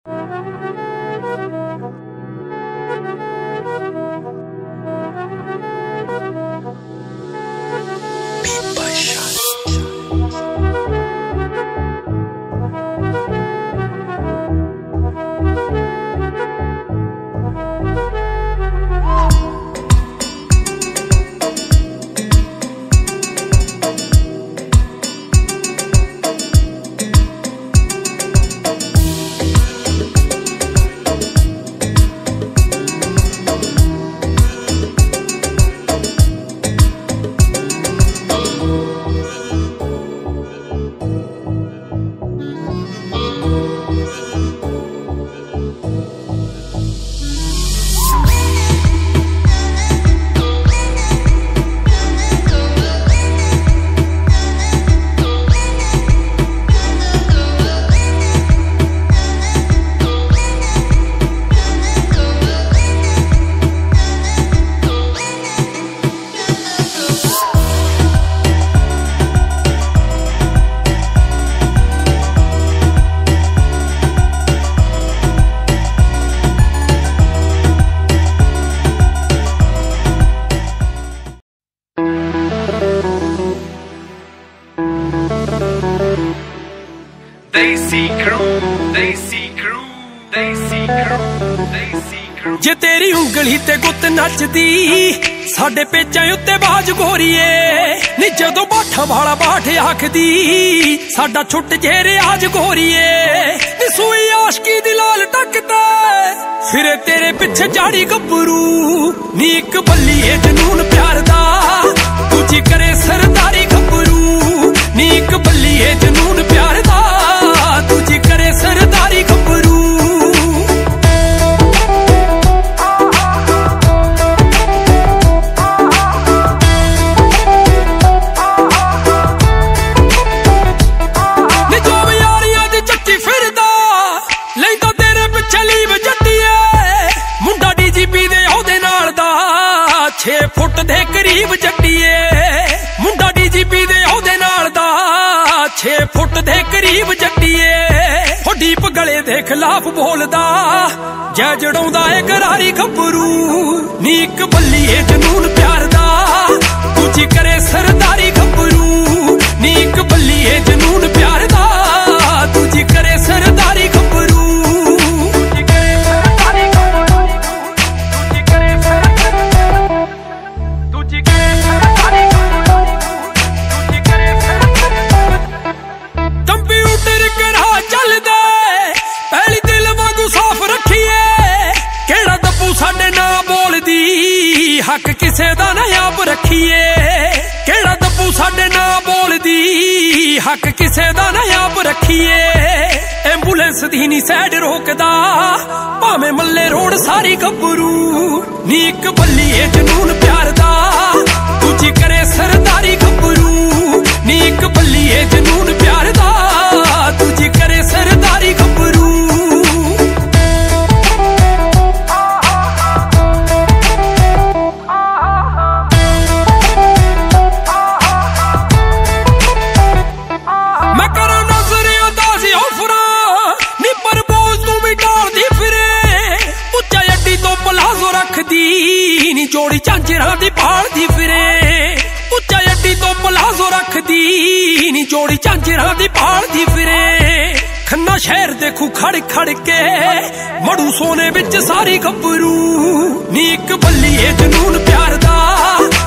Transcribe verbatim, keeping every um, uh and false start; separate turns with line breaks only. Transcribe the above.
जे तेरी उंगली ते गुत्त नचदी साडे पेचां उत्ते बाज गोरीए नी जदों बाठा वाला बाट आखदी साडा छुट जे रियाज गोरीए नी सूई आशकी दी लाल टकदा फिरे तेरे पिछे जाड़ी गब्बरू नी इक बल्लीए जनून प्यार दा दूजी करे सरदारी गब्बरू नी इक बल्लीए जनून प्यार दा दूजी करे सरदारी गब्बरू छे फुट दे करीब जट्टीए मुंडा डीजीपी दे ओहदे नाल दा छे फुट दे करीब जट्टीए हो डीप गले दे खिलाफ बोलदा जै जड़ाउंदा ए करारी गब्बरू नी इक बल्लीए जनून प्यार दा दूजी करे सरदारी गब्बरू नी इक बल्लीए जनून प्यार दा दूजी करे सरदारी गब्बरू हक किसे दा नहीं आप रखिए केड़ा दब्बू साडे ना बोलदी हक किसे दा नहीं आप रखिए एंबुलेंस दी नी सैड रोकदा भावें मल्ले रोड सारी गब्बरू नी इक बल्लीए जनून प्यार दा दूजी करे सरदारी गब्बरू नी इक बल्लीए जनून प्यार दा दूजी करे सरदारी गब्बरू नी जोड़ी झांजरा दी पाल दी फिरे उच्चा अड्डी तो पलाजो रखदी नी जोड़ी झांजरा दी पाल दी फिरे खन्ना शहर देखू खड़ खड़ के मड़ू सोने विच सारी गब्बरू नी इक बल्लीए जनून प्यार दा